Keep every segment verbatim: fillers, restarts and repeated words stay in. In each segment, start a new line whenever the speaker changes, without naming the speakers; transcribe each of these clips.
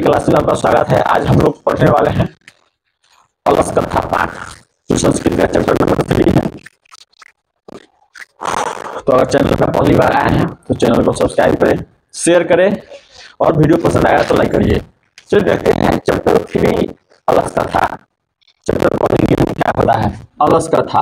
Class में आपका स्वागत है। आज हम लोग पढ़ने वाले हैं अलस कथा पाठ, जो संस्कृत का चैप्टर नंबर थ्री है। तो अगर चैनल पर पहली बार आए हैं तो चैनल को सब्सक्राइब करें, शेयर करें और वीडियो पसंद आया तो लाइक करिए। चलिए देखते हैं चैप्टर थ्री अलस कथा। चैप्टर पढ़ेंगे क्या पता है अलस कथा।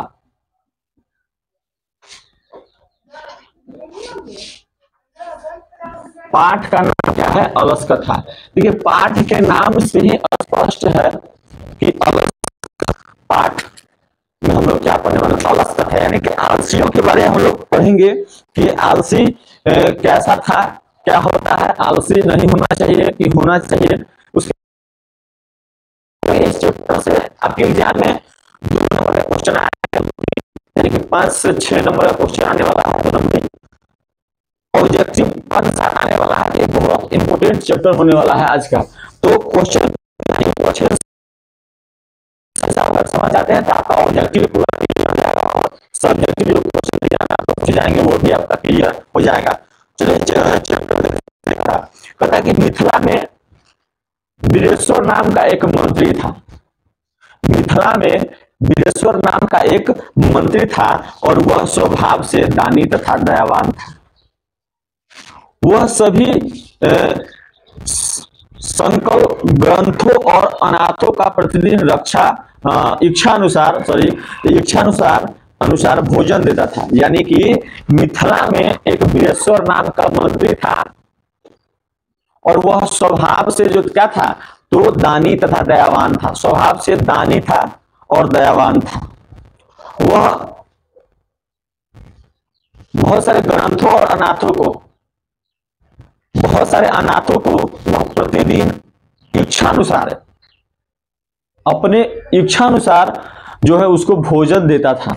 पाठ का नाम क्या है? अलस कथा। देखिए पाठ के नाम से ही स्पष्ट है कि अलस पाठ में हम लोग क्या पढ़ने वाले हैं? अलस कथा, यानी कि आलसियों के बारे में हम लोग पढ़ेंगे कि आलसी कैसा था, क्या होता है, आलसी नहीं होना चाहिए कि होना चाहिए। उसके इस चैप्टर से आपके एग्जाम में दो नंबर का क्वेश्चन आएगा, यानी कि पांच से छह नंबर का क्वेश्चन आने वाला है। दो नंबर ऑब्जेक्टिव आने वाला है। ये बहुत इंपोर्टेंट चैप्टर होने वाला है आज का। तो क्वेश्चन समझ आते हैं तो आपका ऑब्जेक्टिव पूरा क्लियर हो जाएगा और सब्जेक्टिव जो क्वेश्चन पूछे जाएंगे वो भी आपका क्लियर हो जाएगा। चलिए चैप्टर देखा कहता कि मिथिला में वीरेश्वर नाम का एक मंत्री था। मिथिला में वीरेश्वर नाम का एक मंत्री था और वह स्वभाव से दानी तथा दयावान था। वह सभी संकल्प ग्रंथों और अनाथों का प्रतिदिन रक्षा इच्छानुसार सॉरी इच्छानुसार अनुसार भोजन देता था। यानी कि मिथिला में एक वीरेश्वर नाम का मंत्री था और वह स्वभाव से जो क्या था तो दानी तथा दयावान था। स्वभाव से दानी था और दयावान था। वह बहुत सारे ग्रंथों और अनाथों को बहुत सारे अनाथों को वह प्रतिदिन इच्छानुसार अपने इच्छानुसार जो है उसको भोजन देता था।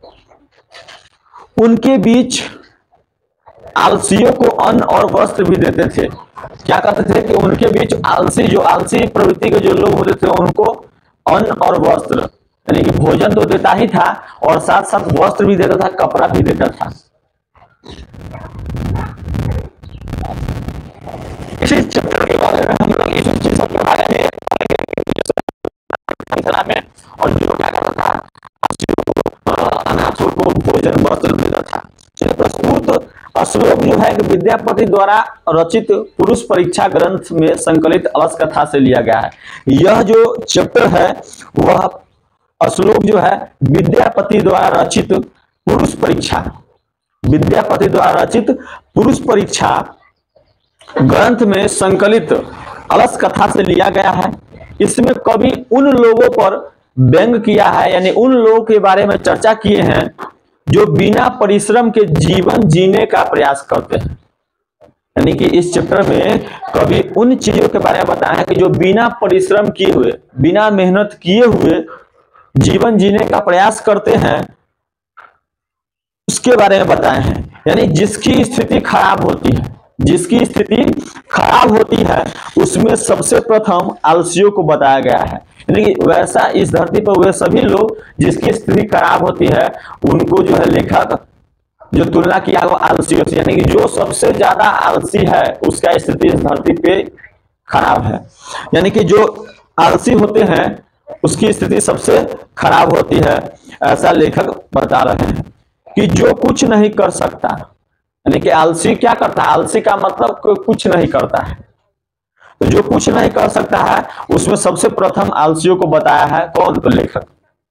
उनके बीच आलसियों को अन्न और वस्त्र भी देते थे। क्या कहते थे कि उनके बीच आलसी जो आलसी प्रवृत्ति के जो लोग होते थे उनको अन्न और वस्त्र, यानी कि भोजन तो देता ही था और साथ साथ वस्त्र भी देता था, कपड़ा भी देता था। इसी चैप्टर के बारे में हम लोग ये सब चीजों के बारे में में और जो क्या करता था अनाथों को भोजन वस्त्र देता था। चलिए प्रस्तुत श्लोक जो है विद्यापति द्वारा रचित पुरुष परीक्षा ग्रंथ में संकलित अलस कथा से लिया गया है। यह जो चैप्टर है वह श्लोक जो है विद्यापति द्वारा रचित पुरुष परीक्षा विद्यापति द्वारा रचित पुरुष परीक्षा ग्रंथ में संकलित अलस कथा से लिया गया है। इसमें कवि उन लोगों पर व्यंग किया है, यानी उन लोगों के बारे में चर्चा किए हैं जो बिना परिश्रम के जीवन जीने का प्रयास करते हैं। यानी कि इस चैप्टर में कवि उन चीजों के बारे में बताया है कि जो बिना परिश्रम किए हुए, बिना मेहनत किए हुए जीवन जीने का प्रयास करते हैं, उसके बारे में बताए हैं। यानी जिसकी स्थिति खराब होती है जिसकी स्थिति खराब होती है उसमें सबसे प्रथम आलसियों को बताया गया है। यानी कि वैसा इस धरती पर वे सभी लोग जिसकी स्थिति खराब होती है उनको जो है लेखक जो तुलना किया वो आलसियों से, यानी कि जो सबसे ज्यादा आलसी है उसका स्थिति इस धरती पे खराब है। यानी कि जो आलसी होते हैं उसकी स्थिति सबसे खराब होती है, ऐसा लेखक बता रहे हैं। कि जो कुछ नहीं कर सकता, यानी कि आलसी क्या करता है? आलसी का मतलब कुछ नहीं करता है। तो जो कुछ नहीं कर सकता है उसमें सबसे प्रथम आलसियों को बताया है। कौन? तो लेखक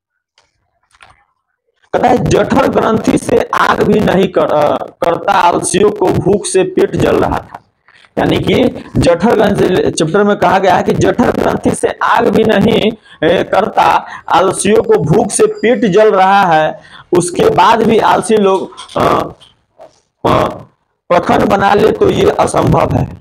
कहता है जठर ग्रंथि से आग भी नहीं कर, करता आलसियों को भूख से पेट जल रहा था। यानी कि जठर ग्रंथि चैप्टर में कहा गया है कि जठर ग्रंथि से आग भी नहीं करता, आलसियों को भूख से पेट जल रहा है, उसके बाद भी आलसी लोग प्रखंड बना ले तो ये असंभव है।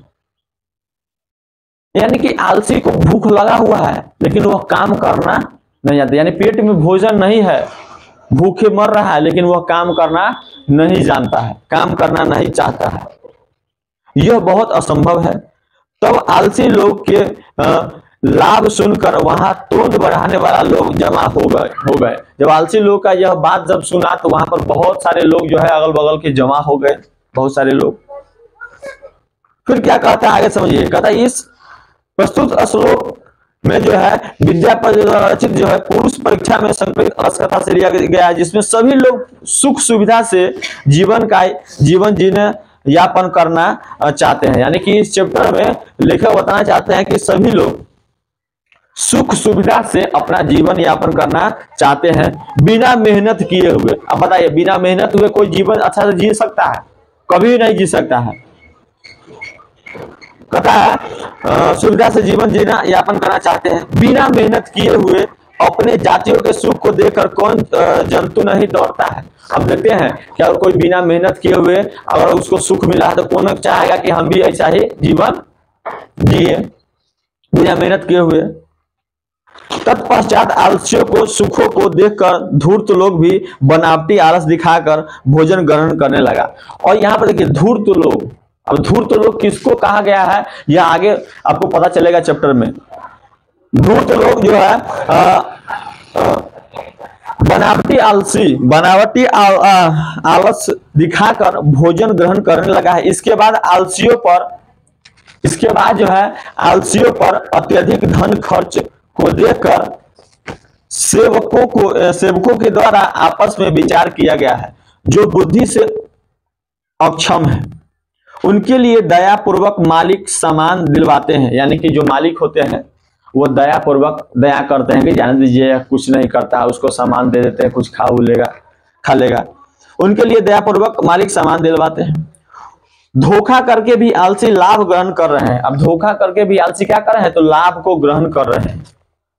यानी कि आलसी को भूख लगा हुआ है लेकिन वह काम करना नहीं आता। यानी पेट में भोजन नहीं है, भूखे मर रहा है लेकिन वह काम करना नहीं जानता है, काम करना नहीं चाहता है। यह बहुत असंभव है। तब आलसी लोग के लाभ सुनकर वहां तोड़ बढ़ाने वाला लोग जमा हो गए हो गए जब आलसी लोग का यह बात जब सुना तो वहां पर बहुत सारे लोग जो है अगल बगल के जमा हो गए, बहुत सारे लोग। फिर क्या कहता है आगे समझिए। कहता है इस प्रस्तुत श्लोक में जो है विद्यापति द्वारा रचित जो है पुरुष परीक्षा में संकलित अलस कथा से लिया गया है, जिसमें सभी लोग सुख सुविधा से जीवन का जीवन जीने यापन करना चाहते हैं। यानी कि इस चैप्टर में लेखक बताना चाहते हैं कि सभी लोग सुख सुविधा से अपना जीवन यापन करना चाहते हैं बिना मेहनत किए हुए। अब बताइए, बिना मेहनत हुए कोई जीवन अच्छा से जी सकता है? कभी नहीं जी सकता है। कहता है सुविधा से जीवन जीना यापन करना चाहते हैं बिना मेहनत किए हुए। अपने जातियों के सुख को देखकर कौन जंतु नहीं दौड़ता है। अब देखते हैं कि अगर कोई बिना मेहनत किए हुए अगर उसको सुख मिला है तो कौन चाहेगा कि हम भी ऐसा ही जीवन जिए बिना मेहनत किए हुए। तत्पश्चात आलस्यों को सुखों को देखकर धूर्त लोग भी बनावटी आलस दिखाकर भोजन ग्रहण करने लगा। और यहाँ पर देखिए धूर्त लोग, अब धूर्त लोग किसको कहा गया है यह आगे आपको पता चलेगा चैप्टर में। धूर्त लोग जो है आ, आ, बनावटी आलसी बनावटी आल, आ, आलस दिखाकर भोजन ग्रहण करने लगा है। इसके बाद आलसियों पर इसके बाद जो है आलसियों पर अत्यधिक धन खर्च को देखकर सेवकों को सेवकों के द्वारा आपस में विचार किया गया है। जो बुद्धि से अक्षम है उनके लिए दया पूर्वक मालिक सामान दिलवाते हैं। यानी कि जो मालिक होते हैं वो दया पूर्वक दया करते हैं कि जाने दीजिए, कुछ नहीं करता, उसको सामान दे देते हैं, कुछ खा लेगा खा लेगा उनके लिए दया पूर्वक मालिक सामान दिलवाते हैं। धोखा करके भी आलसी लाभ ग्रहण कर रहे हैं। अब धोखा करके भी आलसी क्या कर रहे हैं? तो लाभ को ग्रहण कर रहे हैं।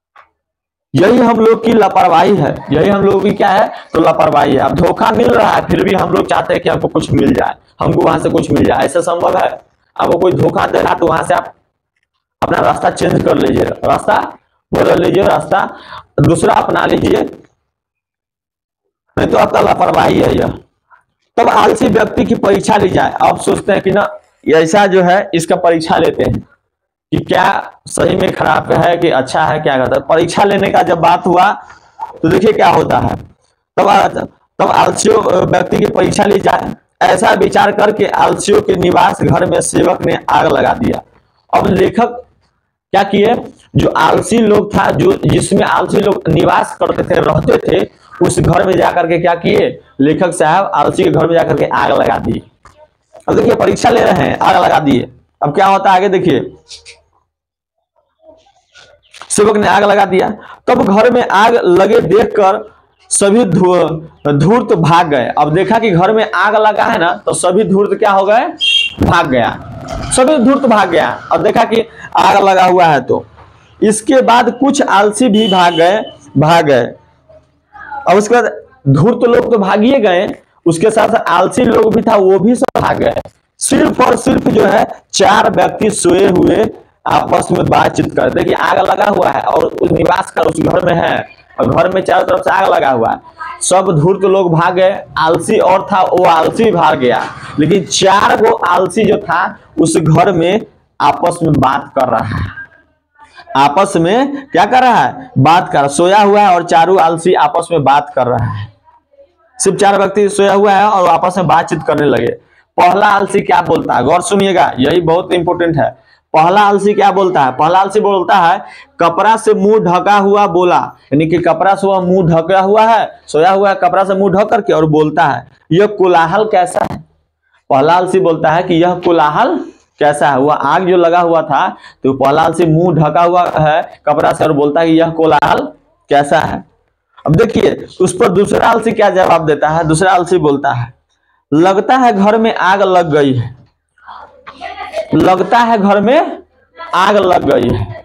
यही हम लोग की लापरवाही है। यही हम लोग की क्या है? तो लापरवाही है। अब धोखा मिल रहा है फिर भी हम लोग चाहते हैं कि हमको कुछ मिल जाए, हमको वहां से कुछ मिल जाए। ऐसा संभव है? आपको कोई धोखा दे रहा तो वहां से आप अपना रास्ता चेंज कर लीजिए, रास्ता बदल लीजिए, रास्ता दूसरा अपना लीजिए, नहीं तो आपका लापरवाही है यह। तब आलसी व्यक्ति की परीक्षा ली जाए। आप सोचते हैं कि ना ऐसा जो है इसका परीक्षा लेते हैं कि क्या सही में खराब है कि अच्छा है, क्या करता है। परीक्षा लेने का जब बात हुआ तो देखिए क्या होता है। तब तब आलसियों व्यक्ति की परीक्षा ली जाए। ऐसा विचार करके आलसियों के निवास घर में सेवक ने आग लगा दिया। अब लेखक क्या किए? जो आलसी लोग था, जो जिसमें आलसी लोग निवास करते थे, रहते थे, उस घर में जाकर के क्या किए लेखक साहब? आलसी के घर में जाकर के आग लगा दी। अब देखिए परीक्षा ले रहे हैं, आग लगा दिए। अब क्या होता है आगे देखिए। सेवक ने आग लगा दिया। तब घर में आग लगे देखकर सभी धूर्त भाग गए। अब देखा कि घर में आग लगा है ना, तो सभी धूर्त क्या हो गए? भाग गया। सभी धूर्त भाग गया। अब देखा कि आग लगा हुआ है तो इसके बाद कुछ आलसी भी भाग गए भाग गए अब उसके बाद धूर्त लोग तो भागिए गए, उसके साथ आलसी लोग भी था, वो भी सब भाग गए। सिर्फ और सिर्फ जो है चार व्यक्ति सोए हुए आपस में बातचीत करते कि आग लगा हुआ है और निवास कर उस घर में है और घर में चारों तरफ से आग लगा हुआ है। सब धूर्त लोग भाग गए। आलसी और था, वो आलसी भाग गया, लेकिन चार गो आलसी जो था उस घर में आपस में बात कर रहा है। आपस में क्या कर रहा है? बात कर, सोया हुआ है और चारों आलसी आपस में बात कर रहा है। सिर्फ चार व्यक्ति सोया हुआ है और आपस में बातचीत करने लगे। पहला आलसी क्या बोलता है? गौर सुनिएगा, यही बहुत इंपॉर्टेंट है। पहला आलसी क्या बोलता है? पहला आलसी बोलता है कपड़ा से मुंह ढका हुआ बोला। यानी कि कपड़ा से वह मुंह ढका हुआ है, सोया हुआ है, कपड़ा से मुंह ढक करके और बोलता है यह कोलाहल कैसा है। पहला आलसी बोलता है कि यह कोलाहल कैसा है। वह आग जो लगा हुआ था तो पहला आलसी मुंह ढका हुआ है कपड़ा से और बोलता है कि यह कोलाहल कैसा है। अब देखिए उस पर दूसरा आलसी क्या जवाब देता है? दूसरा आलसी बोलता है लगता है घर में आग लग गई है। लगता है घर में आग लग गई है।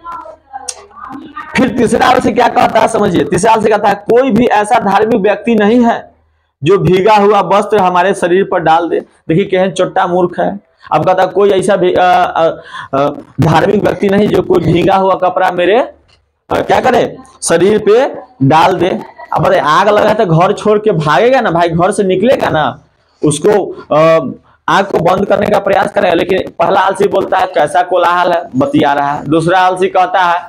फिर तीसरा आलसी क्या कहता है समझिए। तीसरा आलसी कहता है कोई भी ऐसा धार्मिक व्यक्ति नहीं है जो भीगा हुआ वस्त्र हमारे शरीर पर डाल दे। देखिए कहन चोट्टा मूर्ख है। अब कहता है कोई ऐसा भी धार्मिक व्यक्ति नहीं जो कोई भीगा हुआ कपड़ा मेरे आ, क्या करे शरीर पे डाल दे। अब अरे आग लगा तो घर छोड़ के भागेगा ना भाई, घर से निकलेगा ना, उसको आ, आग को बंद करने का प्रयास करेगा। लेकिन पहला आलसी बोलता है कैसा कोलाहल है, बतिया रहा है। दूसरा आलसी कहता है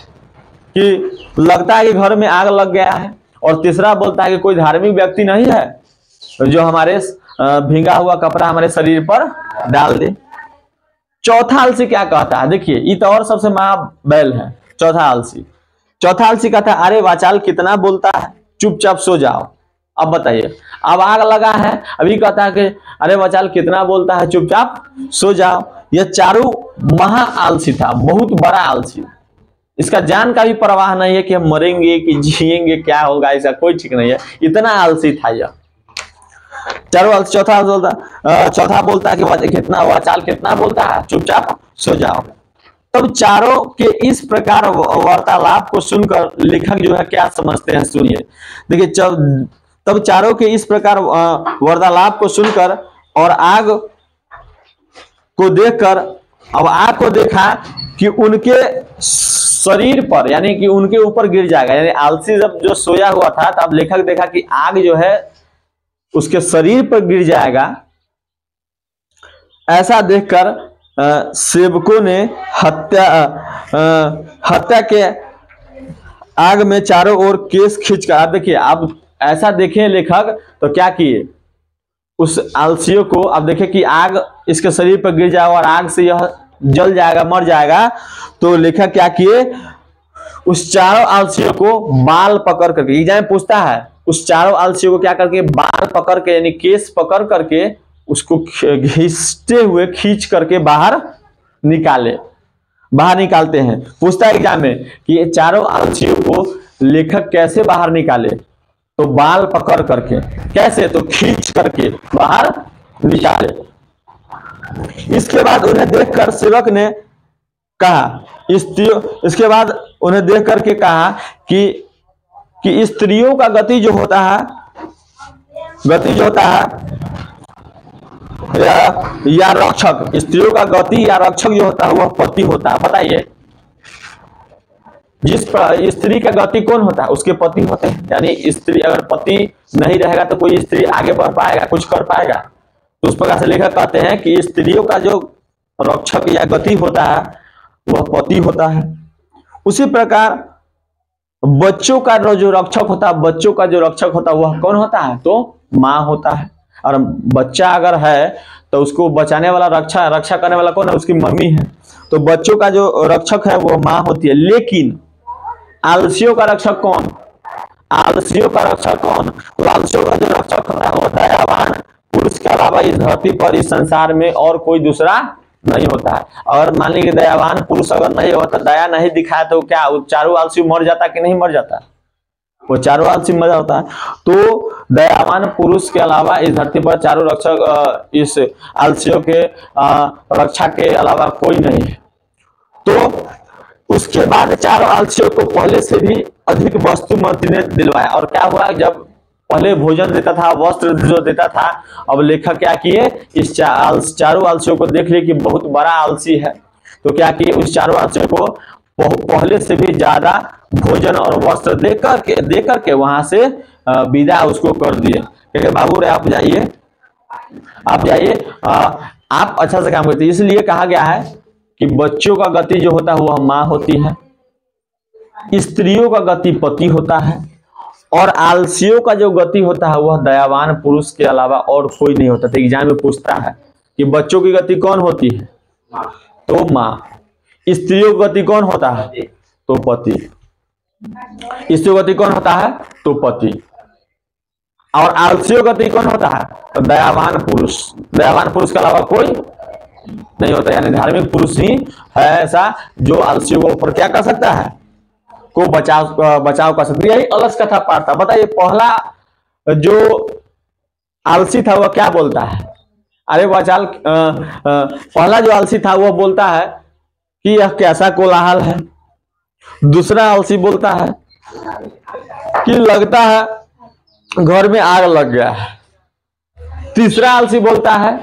कि लगता है कि घर में आग लग गया है। और तीसरा बोलता है कि कोई धार्मिक व्यक्ति नहीं है जो हमारे भींगा हुआ कपड़ा हमारे शरीर पर डाल दे। चौथा आलसी क्या कहता है, देखिए ये तो और सबसे महाबैल है। चौथा आलसी चौथा आलसी कहता है, अरे वाचाल कितना बोलता है, चुपचाप सो जाओ। अब बताइए, अब आग लगा है, अभी कहता है कि अरे वाचाल कितना बोलता है, चुपचाप सो जाओ। यह चारू महा आलसी था, बहुत बड़ा आलसी। इसका जान का भी परवाह नहीं है कि हम मरेंगे कि जिएंगे, क्या होगा, इसका कोई ठीक नहीं है, इतना आलसी था यह चारों। चौथा बोलता चौथा बोलता है कि कितना वाचाल कितना बोलता है, चुपचाप सो जाओ। तब चारों के इस प्रकार वार्तालाप को सुनकर लेखक जो है क्या समझते हैं, सुनिए। देखिए, जब तब चारों के इस प्रकार वार्तालाप को सुनकर और आग को देखकर, अब आग को देखा कि उनके शरीर पर यानी कि उनके ऊपर गिर जाएगा, यानी आलसी जब जो सोया हुआ था तब लेखक देखा कि आग जो है उसके शरीर पर गिर जाएगा। ऐसा देखकर सेवकों ने हत्या हत्या के आग में चारों ओर केस खींचकर, देखिए अब ऐसा देखे लेखक तो क्या किए, उस आलसियों को अब देखे कि आग इसके शरीर पर गिर जाएगा और आग से यह जल जाएगा, मर जाएगा। तो लेखक क्या किए, उस चारों आलसियों को बाल पकड़ करके, एग्जाम पूछता है, उस चारों आलसियों को क्या करके बाल पकड़ के यानी केस पकड़ करके उसको घिसते हुए खींच करके बाहर निकाले बाहर निकालते हैं। पूछता है एग्जाम में कि ये चारों आलसियों को लेखक कैसे बाहर निकाले, तो बाल पकड़ करके, कैसे, तो खींच करके बाहर निकाले। इसके बाद उन्हें देखकर सेवक ने कहा, स्त्रियों इसके बाद उन्हें देख करके कहा कि कि स्त्रियों का गति जो होता है गति जो होता है या, या रक्षक, स्त्रियों का गति या रक्षक जो होता है वह पति होता है। बताइए, जिस पर स्त्री का गति कौन होता है, उसके पति होते हैं। यानी स्त्री अगर पति नहीं रहेगा तो कोई स्त्री आगे बढ़ पाएगा, कुछ कर पाएगा। तो उस प्रकार से लेखक कहते हैं कि स्त्रियों का जो रक्षक या गति होता है वह पति होता है। उसी प्रकार बच्चों का जो रक्षक होता है बच्चों का जो रक्षक होता है वह कौन होता है, तो माँ होता है। और बच्चा अगर है तो उसको बचाने वाला, रक्षा रक्षा करने वाला कौन है, उसकी मम्मी है। तो बच्चों का जो रक्षक है वो माँ होती है। लेकिन आलसियों का रक्षक कौन, आलसियों का रक्षक कौन, तो आलसियों का जो रक्षक होता है वो दयावान पुरुष के अलावा इस धरती पर, इस संसार में और कोई दूसरा नहीं होता है। और मान लीजिए दयावान पुरुष अगर नहीं होता, दया नहीं दिखाया, तो क्या वो चारों आलसी मर जाता कि नहीं मर जाता, वो चारों आलसी मर जाता है। तो दयावान पुरुष के अलावा इस धरती पर चारों रक्षक इस आलसियों के रक्षा के अलावा कोई नहीं है। तो उसके बाद चारों आलसियों को पहले से भी अधिक वस्तु मंत्री ने दिलवाया। और क्या हुआ, जब पहले भोजन देता था, वस्त्र जो देता था, अब लेखक क्या किए, इस चा, चारों आलसियों को देख लिए कि बहुत बड़ा आलसी है, तो क्या किए, उस चारों आलसियों को पहले से भी ज्यादा भोजन और वस्त्र दे करके दे करके वहां से विदा उसको कर दिए। क्योंकि बाबू रे आप जाइए आप जाइए आप अच्छा से काम करते। इसलिए कहा गया है कि बच्चों का गति जो होता है वह माँ होती है, स्त्रियों का गति पति होता है, और आलसियों का जो गति होता है वह दयावान पुरुष के अलावा और कोई नहीं होता। तो एग्जाम में पूछता है कि बच्चों की गति कौन होती है, तो माँ। स्त्रियों की गति कौन होता है, तो पति। स्त्रियों की गति कौन होता है, तो पति। और आलसियों की गति कौन होता है, तो दयावान पुरुष। दयावान पुरुष के अलावा कोई नहीं होता। यानी धार्मिक पुरुष ही है ऐसा जो आलसियों को ऊपर क्या कर सकता है, को बचाव बचाव कर सकती है। यही अलस कथा पाठ था। बताइए, पहला जो आलसी था वह क्या बोलता है, अरे वाचाल पहला जो आलसी था वह बोलता है कि यह कैसा कोलाहल है। दूसरा आलसी बोलता है कि लगता है घर में आग लग गया है। तीसरा आलसी बोलता है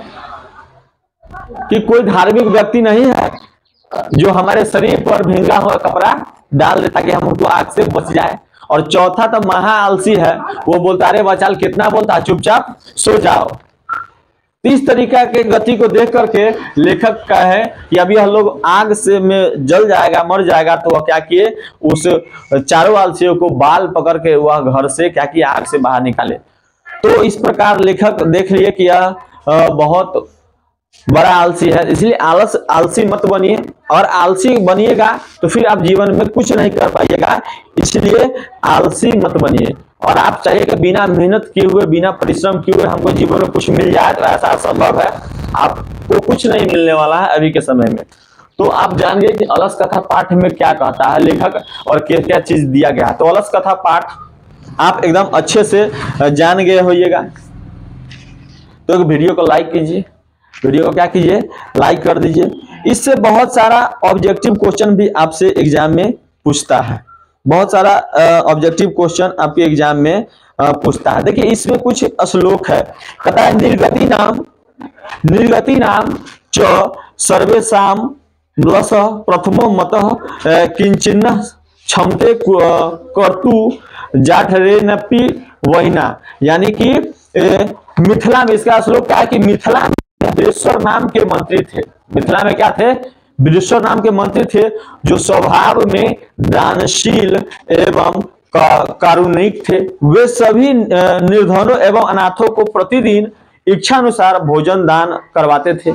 कि कोई धार्मिक व्यक्ति नहीं है जो हमारे शरीर पर भींगा हुआ कपड़ा डाल देता कि हम उनको आग से बच जाए। और चौथा तो महा आलसी है, वो बोलता अरे वाचाल कितना बोलता है, चुपचाप सो जाओ। इस तरीका के गति को देख करके लेखक का है कि अभी हम लोग आग से में जल जाएगा, मर जाएगा। तो वह क्या किए, उस चारों आलसियों को बाल पकड़ के वह घर से क्या किया, आग से बाहर निकाले। तो इस प्रकार लेखक देख लिए कि यह बहुत बड़ा आलसी है, इसलिए आलस आलसी मत बनिए, और आलसी बनिएगा तो फिर आप जीवन में कुछ नहीं कर पाइएगा, इसलिए आलसी मत बनिए। और आप चाहिएगा बिना मेहनत किए हुए, बिना परिश्रम किए हुए हमको जीवन में कुछ मिल जाए, तो ऐसा असंभव है, आपको कुछ नहीं मिलने वाला है अभी के समय में। तो आप जान गए कि अलस कथा पाठ में क्या कहता है लेखक और क्या क्या चीज दिया गया है। तो अलस कथा पाठ आप एकदम अच्छे से जान गए होइएगा। तो वीडियो को लाइक कीजिए, वीडियो को क्या कीजिए, लाइक कर दीजिए। इससे बहुत सारा ऑब्जेक्टिव क्वेश्चन भी आपसे एग्जाम में पूछता है, बहुत सारा ऑब्जेक्टिव क्वेश्चन आपके एग्जाम में पूछता है। देखिए इसमें कुछ श्लोक है, कहता है निर्गति नाम निर्गति नाम च सर्वेषाम रस प्रथमो मतः किंचिन्न क्षमते कर्तु जाठरेनपि वहिना। यानी कि मिथिला में इसका श्लोक क्या है कि मिथिला में बृहस्पति नाम के मंत्री थे। मिथिला में क्या थे? बृहस्पति नाम के मंत्री थे, जो स्वभाव में दानशील एवं कारुणिक थे। वे सभी निर्धनों एवं अनाथों को प्रतिदिन इच्छानुसार भोजन दान करवाते थे।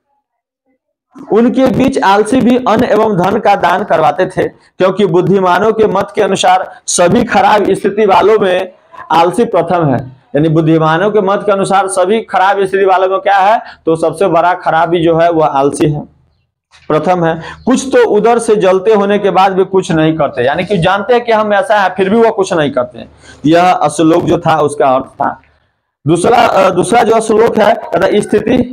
उनके बीच आलसी भी अन्न एवं धन का दान करवाते थे, क्योंकि बुद्धिमानों के मत के अनुसार सभी खराब स्थिति वालों में आलसी प्रथम है। यानी बुद्धिमानों के मत के अनुसार सभी खराब स्थिति वालों में क्या है? तो सबसे बड़ा खराबी जो है वह आलसी है, प्रथम है। कुछ तो उधर से जलते होने के बाद भी कुछ नहीं करते, यानी कि जानते हैं कि हम ऐसा है फिर भी वह कुछ नहीं करते। यह श्लोक जो था उसका अर्थ था। दूसरा दूसरा जो श्लोक है, स्थिति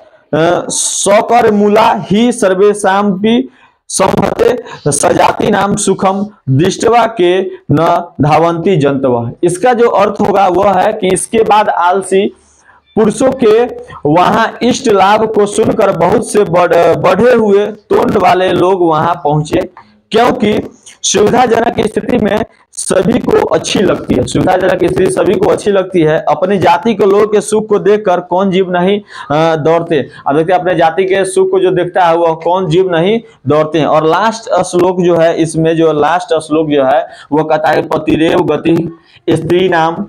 सौकर मूला ही सर्वेशम भी संहते सजाति नाम सुखम दृष्टवा के न धावंती जंतव। इसका जो अर्थ होगा वह है कि इसके बाद आलसी पुरुषों के वहां इष्ट लाभ को सुनकर बहुत से बढ़े हुए तोंड वाले लोग वहां पहुंचे, क्योंकि सुविधाजनक स्थिति में सभी को अच्छी लगती है। सुविधाजनक स्थिति सभी को अच्छी लगती है। अपनी जाति के लोगों के सुख को देखकर कौन जीव नहीं दौड़ते। अब देखते हैं अपने जाति के सुख को जो देखता है वह कौन जीव नहीं दौड़ते हैं। और लास्ट श्लोक जो है, इसमें जो लास्ट श्लोक जो है वह कहता है पतिरेव गति स्त्री नाम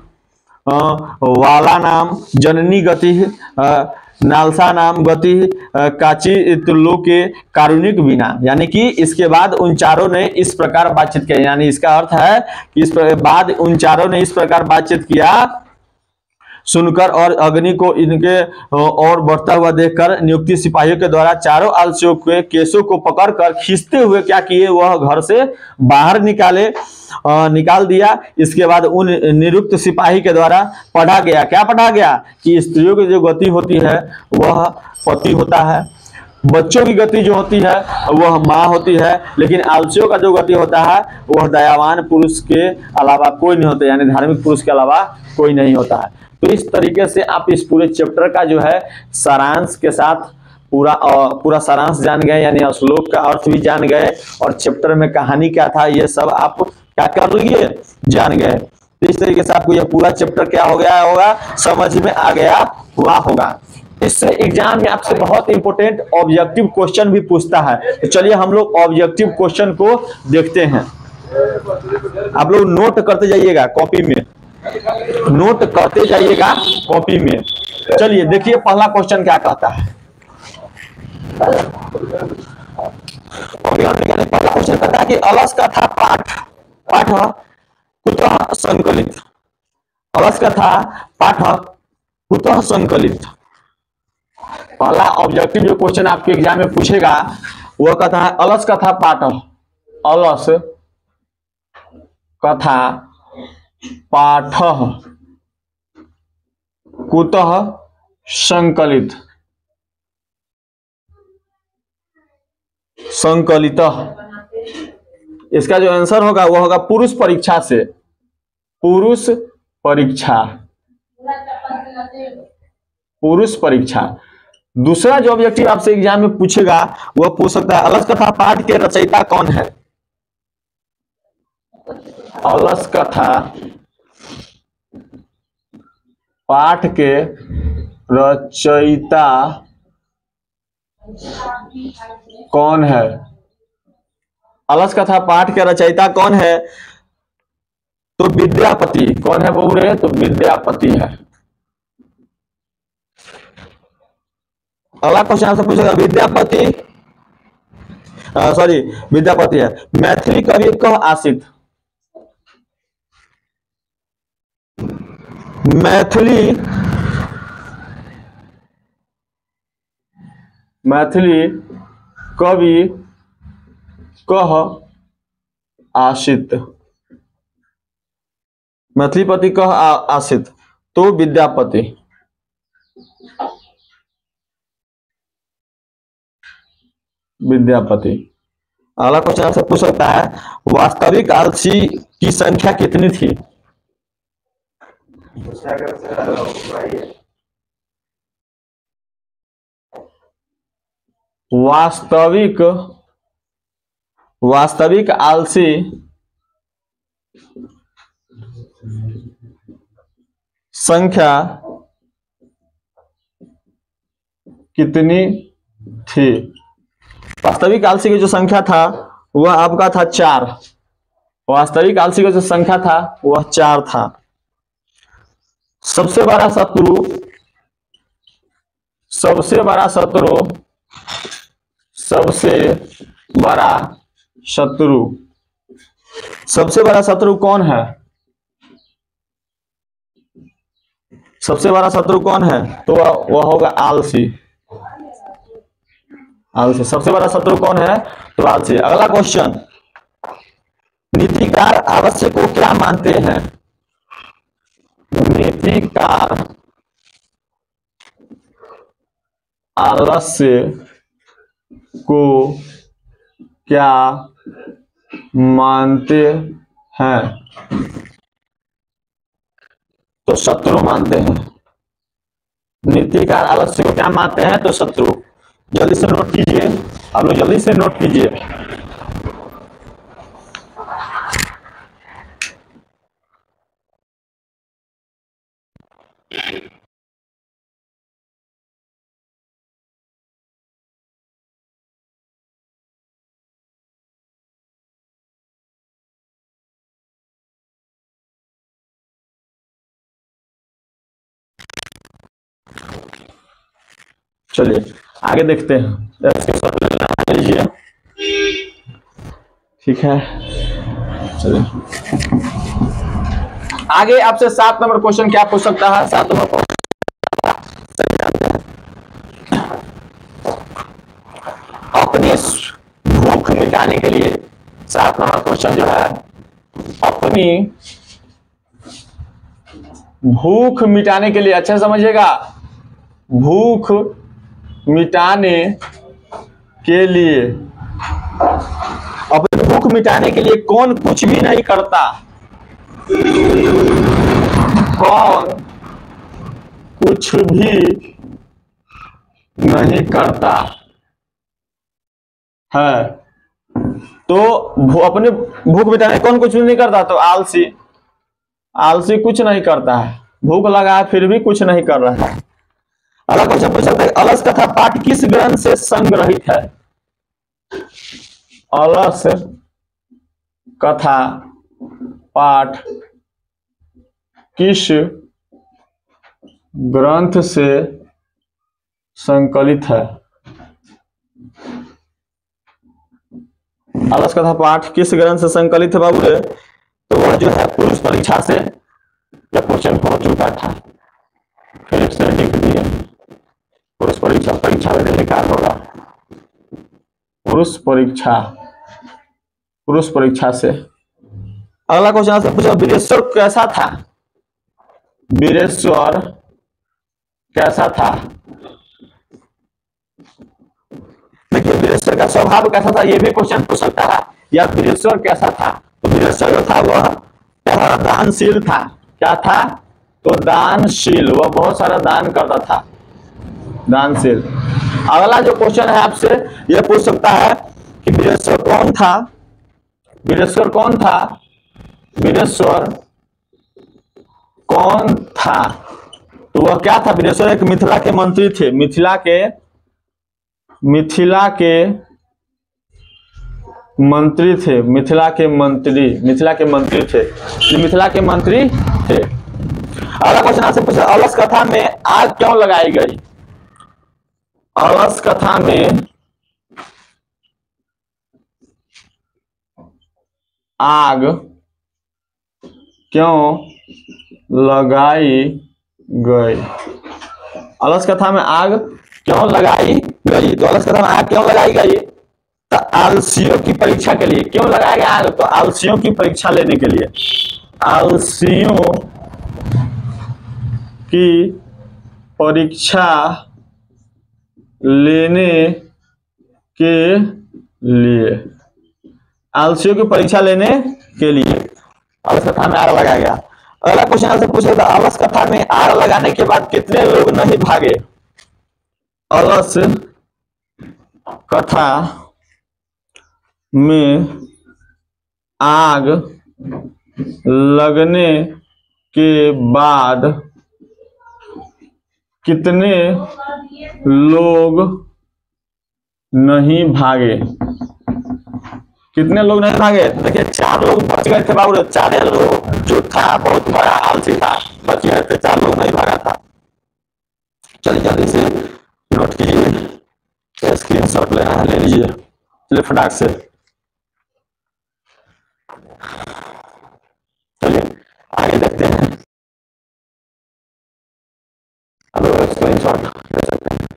वाला नाम जननी गति नालसा नाम गति काची त्रिलोके कारुणिक बिना। यानी कि इसके बाद उन चारों ने इस प्रकार बातचीत किया, यानी इसका अर्थ है कि इस बाद उन चारों ने इस प्रकार बातचीत किया सुनकर, और अग्नि को इनके और बढ़ता हुआ देखकर नियुक्ति सिपाहियों के द्वारा चारों आलसियों के केसों को पकड़कर खींचते हुए क्या किए, वह घर से बाहर निकाले आ, निकाल दिया। इसके बाद उन नियुक्त सिपाही के द्वारा पढ़ा गया, क्या पढ़ा गया कि स्त्रियों की जो गति होती है वह पति होता है, बच्चों की गति जो होती है वह माँ होती है, लेकिन आलसियों का जो गति होता है वह दयावान पुरुष के अलावा कोई नहीं होता, यानी धार्मिक पुरुष के अलावा कोई नहीं होता है। तो इस तरीके से आप इस पूरे चैप्टर का जो है सारांश के साथ पूरा पूरा सारांश जान गए, यानी श्लोक का अर्थ भी जान गए, और चैप्टर में कहानी क्या था ये सब आप क्या कर लिए, जान गए। तो इस तरीके से आपको यह पूरा चैप्टर क्या हो गया होगा, समझ में आ गया हुआ होगा। इससे एग्जाम में आपसे बहुत इंपॉर्टेंट ऑब्जेक्टिव क्वेश्चन भी पूछता है। तो चलिए हम लोग ऑब्जेक्टिव क्वेश्चन को देखते हैं। आप लोग नोट करते जाइएगा कॉपी में, नोट करते जाइएगा कॉपी में। चलिए देखिए पहला क्वेश्चन क्या कहता है। पहला क्वेश्चन कहता है कि अलस कथा पाठ पाठ कुतः संकलित। अलस कथा पाठ कुतः संकलित। पहला ऑब्जेक्टिव जो क्वेश्चन आपके एग्जाम में पूछेगा वह कहता है अलस कथा पाठ, अलस कथा पाठ कुतः संकलित संकलित। इसका जो आंसर होगा वह होगा पुरुष परीक्षा से, पुरुष परीक्षा, पुरुष परीक्षा। दूसरा जो ऑब्जेक्टिव आपसे एग्जाम में पूछेगा वह पूछ सकता है अलस कथा पाठ के रचयिता कौन है। अलस कथा पाठ के रचयिता कौन है। अलस कथा पाठ के रचयिता कौन है, तो विद्यापति। कौन है बोल रहे, तो विद्यापति है। अगला क्वेश्चन आपसे पूछेगा विद्यापति, सॉरी विद्यापति है, मैथिली कवि कह आसित। मैथिली मैथिली कवि कह आसित, मैथिलीपति कह आसित तो विद्यापति। विद्यापति। अगला क्वेश्चन आपसे पूछ सकता है वास्तविक आलसी की संख्या कितनी थी? वास्तविक वास्तविक आलसी संख्या कितनी थी? वास्तविक आलसी की जो संख्या था वह आपका था चार। वास्तविक आलसी का जो संख्या था वह चार था। सबसे बड़ा शत्रु सबसे बड़ा शत्रु सबसे बड़ा शत्रु सबसे बड़ा शत्रु कौन है? सबसे बड़ा शत्रु कौन है? तो वह होगा आलसी। आलसी सबसे बड़ा शत्रु कौन है? तो आलसी। अगला क्वेश्चन, नीतिकार आलस्य को क्या मानते हैं? नीतिकार आलस्य को क्या मानते हैं? तो शत्रु मानते हैं। नीतिकार आलस्य को क्या मानते हैं? तो शत्रु। जल्दी से नोट कीजिए, आप लोग जल्दी से नोट कीजिए। चलिए आगे देखते हैं। इसके साथ लीजिए, ठीक है। चलिए आगे आपसे सात नंबर क्वेश्चन क्या पूछ सकता है? सात नंबर क्वेश्चन अपनी भूख मिटाने के लिए, सात नंबर क्वेश्चन जो है अपनी भूख मिटाने के लिए, अच्छे से समझिएगा, भूख मिटाने के लिए, अपनी भूख मिटाने के लिए कौन कुछ भी नहीं करता? कौन कुछ भी नहीं करता है? तो अपने भूख मिटाने कौन कुछ भी नहीं करता? तो आलसी। आलसी कुछ नहीं करता है, भूख लगा है फिर भी कुछ नहीं कर रहा है। अगला क्वेश्चन पूछ सकते हैं अलस कथा पाठ किस ग्रंथ से संग्रहित है? अलस कथा पाठ किस ग्रंथ से संकलित है? अलस कथा पाठ किस ग्रंथ से संकलित है बाबू? तो वह जो है पुरुष परीक्षा से जब क्वेश्चन हो चुका था, फिर से लिख दिया। पुरुष परीक्षा परीक्षा में बेकार होगा। पुरुष परीक्षा पुरुष परीक्षा से। अगला क्वेश्चन आपसे पूछा वीरेश्वर कैसा था? वीरेश्वर कैसा था? देखिए वीरेश्वर का स्वभाव कैसा था, यह भी क्वेश्चन पूछ सकता है। या वीरेश्वर कैसा था? तो वीरेश्वर जो था वह क्या? दानशील था। क्या था? तो दानशील, वह बहुत सारा दान करता था, दानशील। अगला जो क्वेश्चन है आपसे यह पूछ सकता है कि वीरेश्वर कौन था? वीरेश्वर कौन था? वीरेश्वर कौन था? तो वह क्या था? वीरेश्वर एक मिथिला के मंत्री थे। मिथिला के मिथिला के मंत्री थे। मिथिला के मंत्री मिथिला के मंत्री थे मिथिला के मंत्री थे। अगला क्वेश्चन आपसे पूछा अलस कथा में आग क्यों लगाई गई? अलस कथा में आग क्यों लगाई गई? अलस कथा में आग क्यों लगाई गई? तो अलस कथा में आग क्यों लगाई गई? तो आलसियों की परीक्षा के लिए। क्यों लगाया गया आग? तो आलसियों की परीक्षा लेने के लिए। आलसियों की परीक्षा लेने के लिए। आलसियों की परीक्षा लेने के लिए अलस कथा में आग लगाया गया। अगला क्वेश्चन आपसे पूछा था, अलस कथा में आग लगाने के बाद कितने लोग नहीं भागे? अलस कथा में आग लगने के बाद कितने लोग नहीं भागे? कितने लोग नहीं भागे? देखिए चार लोग बच गए थे बाबू। चार लोग जो था बहुत बड़ा आलसी था, बच गए थे, चार लोग नहीं भागा था। चलिए जल्दी से नोट कीजिए, स्क्रीन शॉट लेना है ले लीजिए, चलिए फटाक से। चलिए आगे देखते हैं। अब स्क्रीन शॉट ले सकते हैं।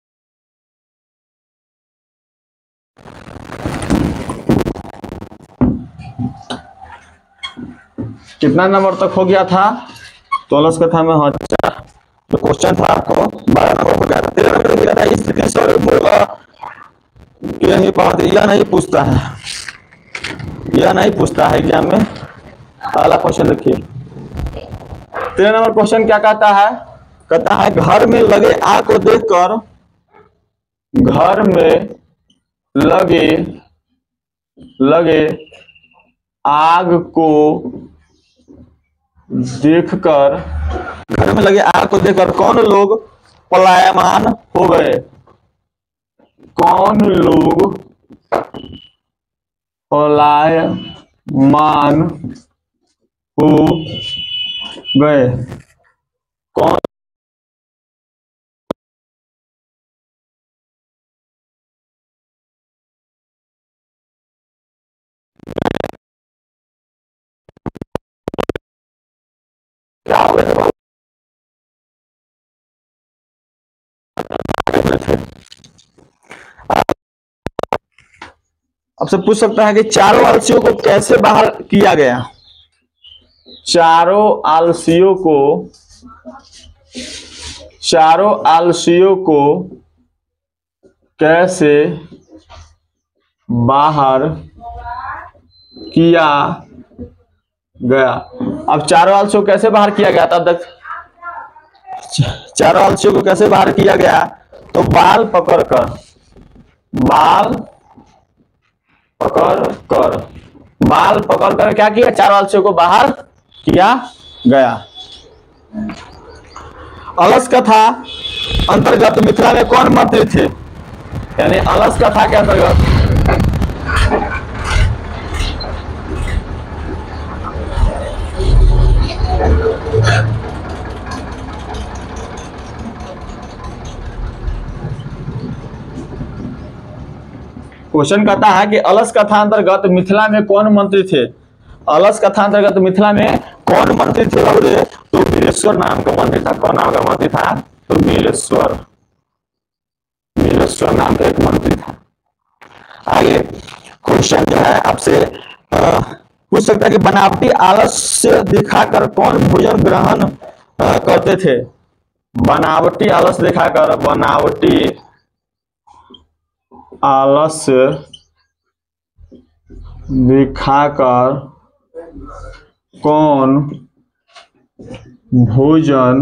कितना नंबर तक हो गया था? तो अलस कथा में अच्छा तो क्वेश्चन था आपको बारह नंबर हो गया था। तेरह नंबर दिया था स्थिति सर बोला कि नहीं पढ़ते, यह नहीं पूछता है, यह नहीं पूछता है एग्जाम में। अगला क्वेश्चन देखिए, तेरह नंबर क्वेश्चन क्या कहता है? कहता है घर में लगे आग को देखकर, घर में लगे लगे आग को देखकर, घर में लगे आग को देखकर कौन लोग पलायमान हो गए? कौन लोग पलायमान हो गए? कौन क्या हो गए? आपसे पूछ सकता है कि चारों आलसियों को कैसे बाहर किया गया? चारों आलसियों को चारों आलसियों को कैसे बाहर किया गया? अब चारों आलसियों को कैसे बाहर किया गया? तब तक चारों आलसियों को कैसे बाहर किया गया? तो बाल पकड़कर, बाल पकड़ कर बाल पकड़ कर क्या किया? चारों आलसियों को बाहर किया गया। अलस कथा अंतर्गत मिथिला में कौन मंत्री थे? यानी अलस कथा के अंतर्गत क्वेश्चन कहता है कि अलस कथा अंतर्गत मिथिला में कौन मंत्री थे? अलस कथा अंतर्गत मिथिला में कौन मंत्री थे? तो वीरेश्वर नाम का मंत्री था। कौन नाम का मंत्री था? तो वीरेश्वर, वीरेश्वर नाम का एक मंत्री था। आगे क्वेश्चन जो है आपसे पूछ सकता है कि बनावटी आलस्य दिखाकर कौन भोजन ग्रहण करते थे? बनावटी आलस दिखाकर, बनावटी आलस्य दिखाकर कौन भोजन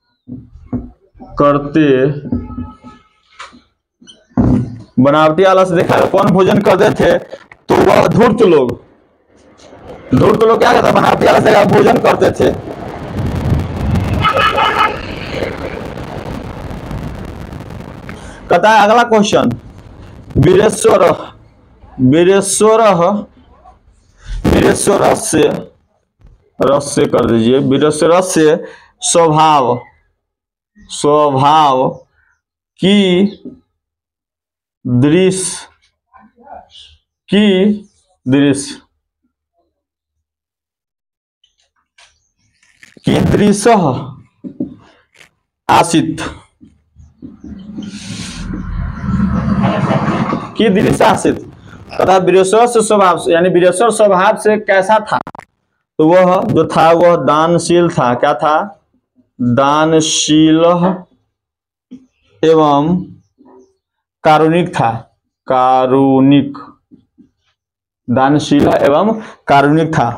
करते बनावटी आलस्य दिखाकर कौन भोजन करते थे? तो वह धूर्त लोग। धूर्त लोग क्या करते? बनावटी आलस्य दिखाकर भोजन करते थे। कहता है अगला क्वेश्चन, वीरेश्वर वीरेश्वर वीरेश्वर से रस से कर दीजिए। वीरेश्वर से स्वभाव स्वभाव की दृश्य की दृश्य की दृश्य आसित की दृश्य आसित तथा वीरेश्वर से स्वभाव से, यानी वीरेश्वर स्वभाव से कैसा था, तो वह जो था वह दानशील था। क्या था? दानशील एवं कारुणिक था। कारुणिक, दानशील एवं कारुणिक था।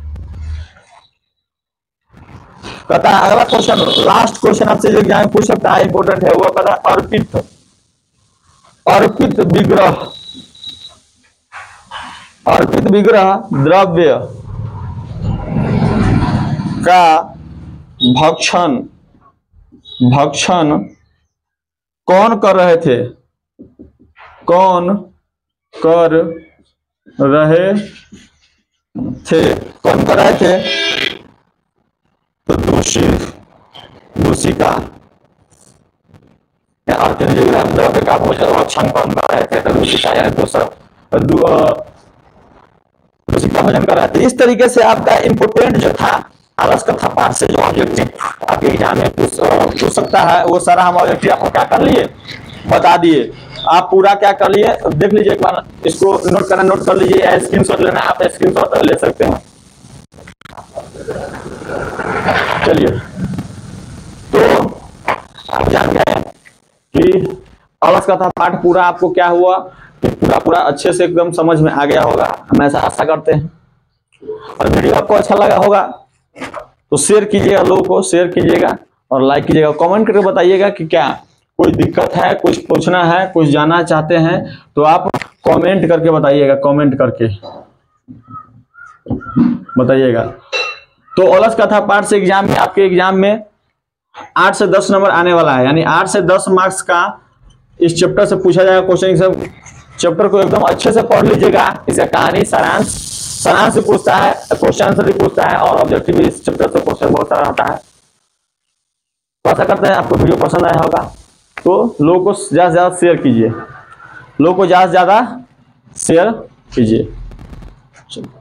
कहता है अगला क्वेश्चन, लास्ट क्वेश्चन आपसे एग्जाम में पूछ सकता है, इंपोर्टेंट है। वो कहता है अर्पित अर्पित विग्रह अर्पित विग्रह द्रव्य का भक्षण भक्षण कौन कर रहे थे? कौन कर रहे थे कौन कर रहे थे? तो दूषी दूषिका द्रव्य का भक्षण कौन कर रहे थे? तो दूषिका यानी दूसरा दूषिका भोजन कर रहे थे। इस तरीके से आपका इंपोर्टेंट जो था आलस कथा पाठ से जो ऑब्जेक्टिव आपके एग्जाम में पूछ सकता है, वो सारा हम ऑब्जेक्टिव आपको क्या कर लिए, बता दिए। आप पूरा क्या कर लिए देख लीजिए एक बार, इसको नोट करना नोट कर लीजिए, स्क्रीनशॉट लेना आप स्क्रीनशॉट ले सकते हैं। चलिए, तो आप जान गए कि आलस कथा पाठ पूरा आपको क्या हुआ, पूरा पूरा अच्छे से एकदम समझ में आ गया होगा, हम ऐसा आशा करते हैं। और वीडियो आपको अच्छा लगा होगा तो शेयर कीजिएगा, लोगों को शेयर कीजिएगा और लाइक कीजिएगा। कमेंट करके बताइएगा कि क्या कोई दिक्कत है, कुछ पूछना है, कुछ जानना चाहते हैं तो आप कमेंट करके बताइएगा, कमेंट करके बताइएगा। तो आलस कथा पाठ से एग्जाम में आपके एग्जाम में आठ से दस नंबर आने वाला है, यानी आठ से दस मार्क्स का इस चैप्टर से पूछा जाएगा क्वेश्चन। सब चैप्टर को एकदम अच्छे से पढ़ लीजिएगा। इसका कहानी सारांश सारांश से पूछता है, क्वेश्चन आंसर भी पूछता है और ऑब्जेक्टिव भी इस चैप्टर से क्वेश्चन बहुत सारा आता है। तो आशा करते हैं आपको वीडियो पसंद आया होगा। तो लोगों को ज्यादा से ज्यादा शेयर कीजिए, लोगों को ज्यादा से ज्यादा शेयर कीजिए।